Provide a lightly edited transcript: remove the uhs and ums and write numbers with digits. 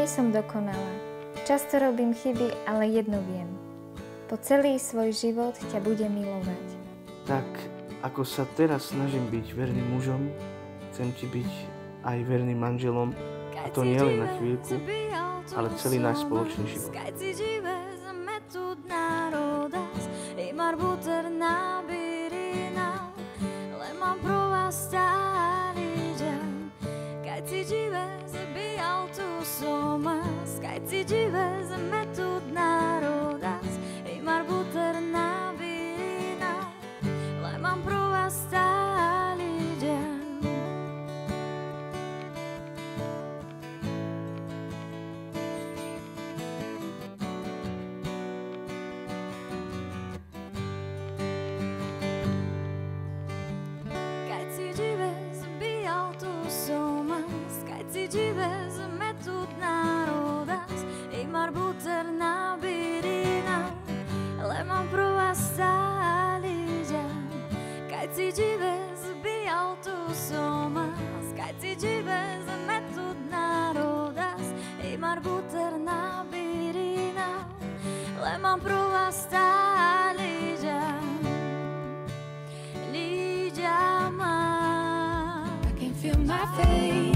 Nie som dokonalá. Často robím chyby, ale jedno viem. Po celý svoj život ťa budem milovať. Tak, ako sa teraz snažím byť verným mužom, chcem ti byť aj verným manželom, a to nie len na chvíľku, ale celý náš spoločný život. Feel my face